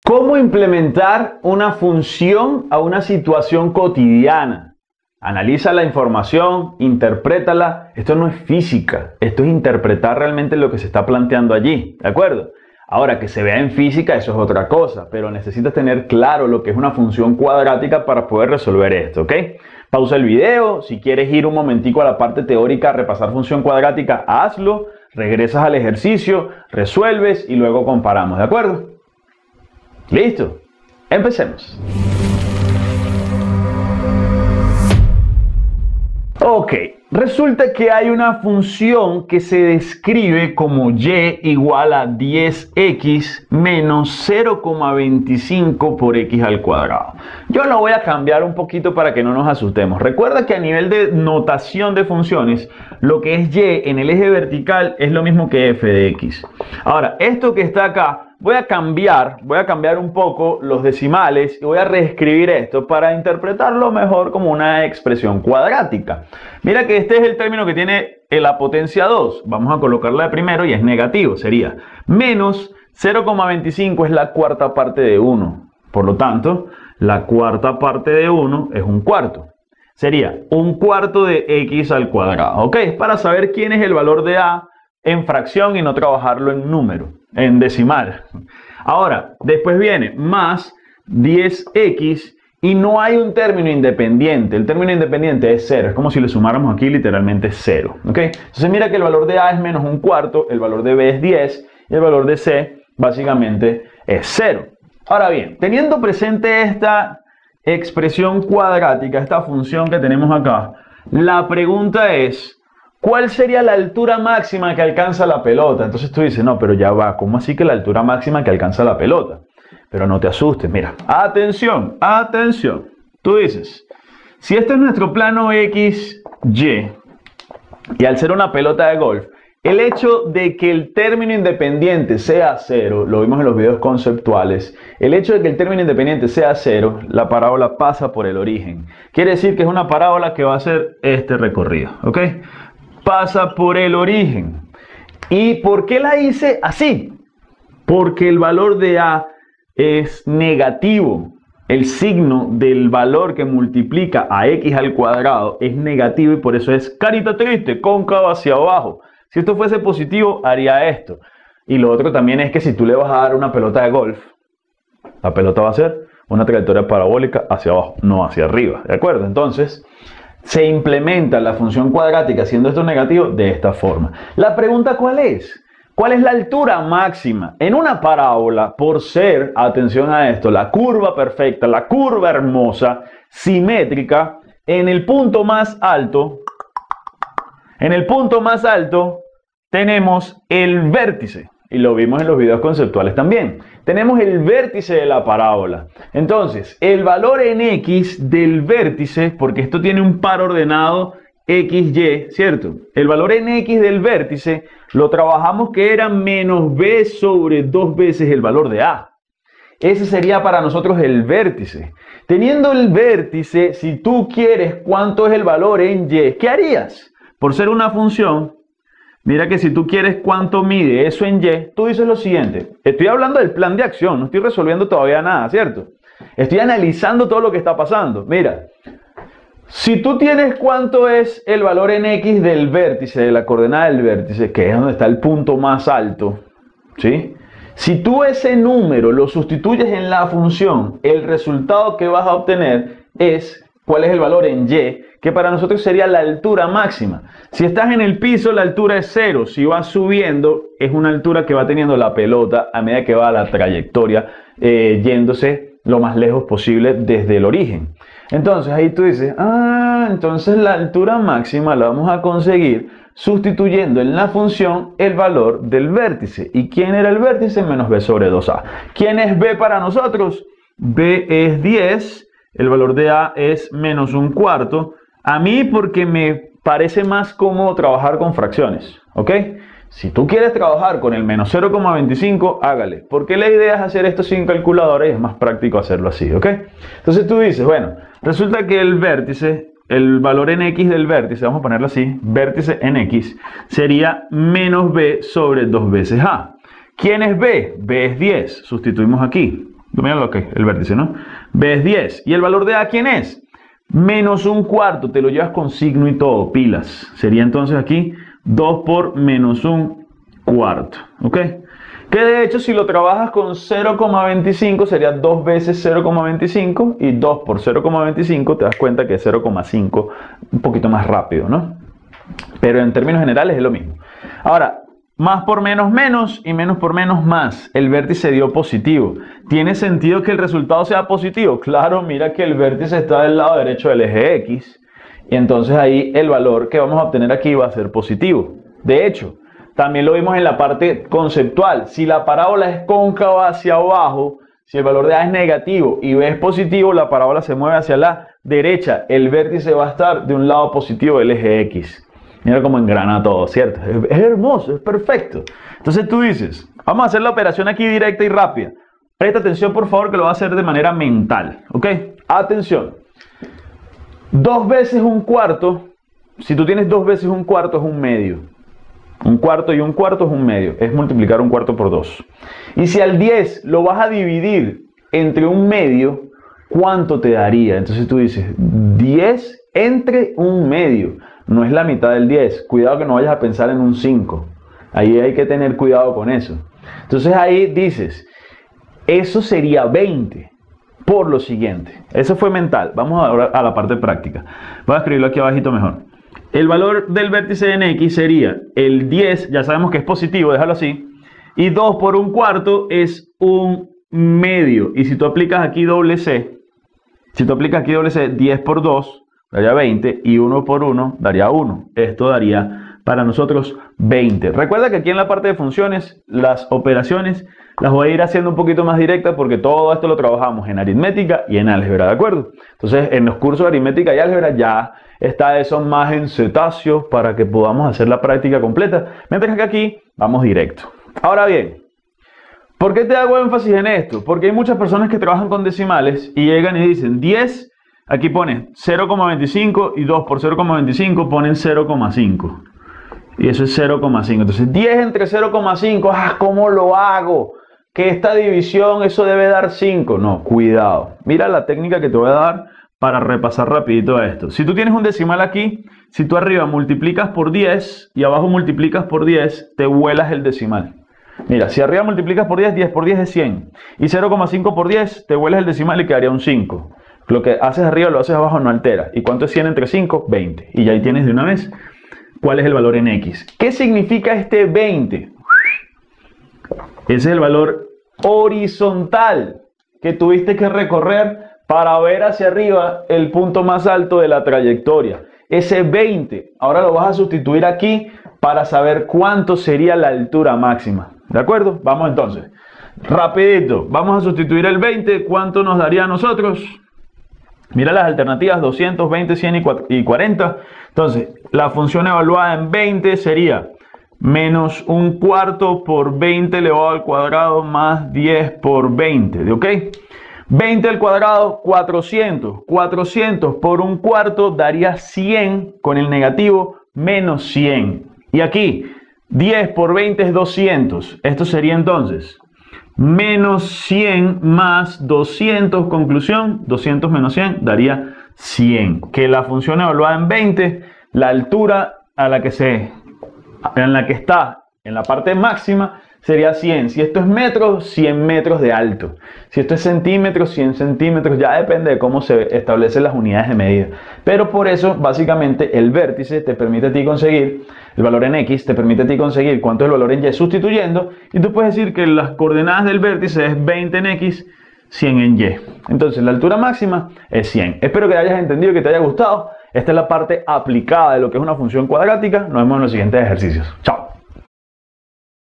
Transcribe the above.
¿Cómo implementar una función a una situación cotidiana? Analiza la información, interprétala. Esto no es física, esto es interpretar realmente lo que se está planteando allí, ¿de acuerdo? Ahora, que se vea en física, eso es otra cosa, pero necesitas tener claro lo que es una función cuadrática para poder resolver esto, ¿ok? Pausa el video, si quieres ir un momentico a la parte teórica a repasar función cuadrática, hazlo, regresas al ejercicio, resuelves y luego comparamos, ¿de acuerdo? ¿Listo? Empecemos. Ok, resulta que hay una función que se describe como y igual a 10x menos 0,25 por x al cuadrado. Yo lo voy a cambiar un poquito para que no nos asustemos. Recuerda que a nivel de notación de funciones, lo que es y en el eje vertical es lo mismo que f de x. Ahora, esto que está acá, voy a cambiar un poco los decimales y voy a reescribir esto para interpretarlo mejor como una expresión cuadrática. Mira que este es el término que tiene la potencia 2. Vamos a colocarla de primero y es negativo. Sería menos 0,25 es la cuarta parte de 1. Por lo tanto, la cuarta parte de 1 es un cuarto. Sería un cuarto de x al cuadrado. ¿Ok? Para saber quién es el valor de a en fracción y no trabajarlo en número, en decimal. Ahora, después viene más 10x y no hay un término independiente. El término independiente es 0. Es como si le sumáramos aquí literalmente 0. ¿Ok? Entonces mira que el valor de a es menos un cuarto, el valor de b es 10 y el valor de c básicamente es 0. Ahora bien, teniendo presente esta expresión cuadrática, esta función que tenemos acá, la pregunta es: ¿cuál sería la altura máxima que alcanza la pelota? Entonces tú dices, no, pero ya va, ¿cómo así que la altura máxima que alcanza la pelota? Pero no te asustes, mira, atención, atención. Tú dices, si este es nuestro plano XY, y al ser una pelota de golf, el hecho de que el término independiente sea 0, lo vimos en los videos conceptuales, el hecho de que el término independiente sea 0, la parábola pasa por el origen. Quiere decir que es una parábola que va a hacer este recorrido, ¿ok? Pasa por el origen. ¿Y por qué la hice así? Porque el valor de a es negativo. El signo del valor que multiplica a x al cuadrado es negativo y por eso es carita triste, cóncavo hacia abajo. Si esto fuese positivo, haría esto. Y lo otro también es que si tú le vas a dar una pelota de golf, la pelota va a hacer una trayectoria parabólica hacia abajo, no hacia arriba. ¿De acuerdo? Entonces, se implementa la función cuadrática siendo esto negativo de esta forma. La pregunta, ¿cuál es? ¿Cuál es la altura máxima? En una parábola, por ser, atención a esto, la curva perfecta, la curva hermosa, simétrica, en el punto más alto tenemos el vértice. Y lo vimos en los videos conceptuales también. Tenemos el vértice de la parábola. Entonces, el valor en x del vértice, porque esto tiene un par ordenado XY, ¿cierto? El valor en x del vértice lo trabajamos que era menos b sobre 2 veces el valor de a. Ese sería para nosotros el vértice. Teniendo el vértice, si tú quieres cuánto es el valor en y, ¿qué harías? Por ser una función, mira que si tú quieres cuánto mide eso en y, tú dices lo siguiente. Estoy hablando del plan de acción, no estoy resolviendo todavía nada, ¿cierto? Estoy analizando todo lo que está pasando. Mira, si tú tienes cuánto es el valor en x del vértice, de la coordenada del vértice, que es donde está el punto más alto, ¿sí? Si tú ese número lo sustituyes en la función, el resultado que vas a obtener es cuál es el valor en y, que para nosotros sería la altura máxima. Si estás en el piso, la altura es 0. Si vas subiendo, es una altura que va teniendo la pelota a medida que va la trayectoria, yéndose lo más lejos posible desde el origen. Entonces ahí tú dices, entonces la altura máxima la vamos a conseguir sustituyendo en la función el valor del vértice. ¿Y quién era el vértice? Menos b sobre 2a. ¿Quién es b para nosotros? b es 10, el valor de a es menos un cuarto. A mí porque me parece más cómodo trabajar con fracciones, ¿ok? Si tú quieres trabajar con el menos 0,25, hágale. Porque la idea es hacer esto sin calculadora y es más práctico hacerlo así, ¿ok? Entonces tú dices, bueno, resulta que el vértice, el valor en x del vértice, vamos a ponerlo así, vértice en x, sería menos b sobre 2 veces a. ¿Quién es b? b es 10, sustituimos aquí. Mira lo que el vértice, ¿no? B es 10. ¿Y el valor de A quién es? Menos un cuarto, te lo llevas con signo y todo, pilas. Sería entonces aquí 2 por menos un cuarto, ¿ok? Que de hecho si lo trabajas con 0,25 sería 2 veces 0,25 y 2 por 0,25 te das cuenta que es 0,5, un poquito más rápido, ¿no? Pero en términos generales es lo mismo. Ahora, más por menos menos y menos por menos más. El vértice dio positivo. ¿Tiene sentido que el resultado sea positivo? Claro, mira que el vértice está del lado derecho del eje X. Y entonces ahí el valor que vamos a obtener aquí va a ser positivo. De hecho, también lo vimos en la parte conceptual. Si la parábola es cóncava hacia abajo, si el valor de A es negativo y B es positivo, la parábola se mueve hacia la derecha. El vértice va a estar de un lado positivo del eje X. Mira cómo engrana todo, ¿cierto? Es hermoso, es perfecto. Entonces tú dices, vamos a hacer la operación aquí directa y rápida. Presta atención, por favor, que lo va a hacer de manera mental, ¿ok? Atención. 2 veces un cuarto, si tú tienes 2 veces un cuarto es un medio. Un cuarto y un cuarto es un medio. Es multiplicar un cuarto por 2. Y si al 10 lo vas a dividir entre un medio, ¿cuánto te daría? Entonces tú dices, 10 entre un medio. No es la mitad del 10. Cuidado que no vayas a pensar en un 5. Ahí hay que tener cuidado con eso. Entonces ahí dices, eso sería 20 por lo siguiente. Eso fue mental. Vamos ahora a la parte práctica. Voy a escribirlo aquí abajito mejor. El valor del vértice en X sería el 10, ya sabemos que es positivo, déjalo así. Y 2 por un cuarto es un medio. Y si tú aplicas aquí doble C, 10 por 2 daría 20 y 1 por 1 daría 1. Esto daría para nosotros 20. Recuerda que aquí en la parte de funciones, las operaciones las voy a ir haciendo un poquito más directas porque todo esto lo trabajamos en aritmética y en álgebra, ¿de acuerdo? Entonces, en los cursos de aritmética y álgebra ya está eso más en cetáceos para que podamos hacer la práctica completa. Mientras que aquí vamos directo. Ahora bien, ¿por qué te hago énfasis en esto? Porque hay muchas personas que trabajan con decimales y llegan y dicen 10. Aquí ponen 0,25 y 2 por 0,25 ponen 0,5. Y eso es 0,5. Entonces 10 entre 0,5, ¿cómo lo hago? Que esta división, eso debe dar 5. No, cuidado. Mira la técnica que te voy a dar para repasar rapidito esto. Si tú tienes un decimal aquí, si tú arriba multiplicas por 10 y abajo multiplicas por 10, te vuelas el decimal. Mira, si arriba multiplicas por 10, 10 por 10 es 100. Y 0,5 por 10, te vuelas el decimal y quedaría un 5. Lo que haces arriba lo haces abajo, no altera. ¿Y cuánto es 100 entre 5? 20. Y ya ahí tienes de una vez cuál es el valor en X. ¿Qué significa este 20? Ese es el valor horizontal que tuviste que recorrer para ver hacia arriba el punto más alto de la trayectoria. Ese 20, ahora lo vas a sustituir aquí para saber cuánto sería la altura máxima. ¿De acuerdo? Vamos entonces. Rapidito, vamos a sustituir el 20. ¿Cuánto nos daría a nosotros? Mira las alternativas, 200, 20, 100 y 40. Entonces, la función evaluada en 20 sería menos un cuarto por 20 elevado al cuadrado más 10 por 20. ¿Ok? 20 al cuadrado, 400. 400 por un cuarto daría 100 con el negativo menos 100. Y aquí, 10 por 20 es 200. Esto sería entonces menos 100 más 200, conclusión, 200 menos 100 daría 100. Que la función evaluada en 20, la altura en la que está en la parte máxima sería 100. Si esto es metros, 100 metros de alto. Si esto es centímetros, 100 centímetros. Ya depende de cómo se establecen las unidades de medida. Pero por eso, básicamente, el vértice te permite a ti conseguir el valor en X, te permite a ti conseguir cuánto es el valor en Y sustituyendo. Y tú puedes decir que las coordenadas del vértice es 20 en X, 100 en Y. Entonces, la altura máxima es 100. Espero que hayas entendido, que te haya gustado. Esta es la parte aplicada de lo que es una función cuadrática. Nos vemos en los siguientes ejercicios. Chao.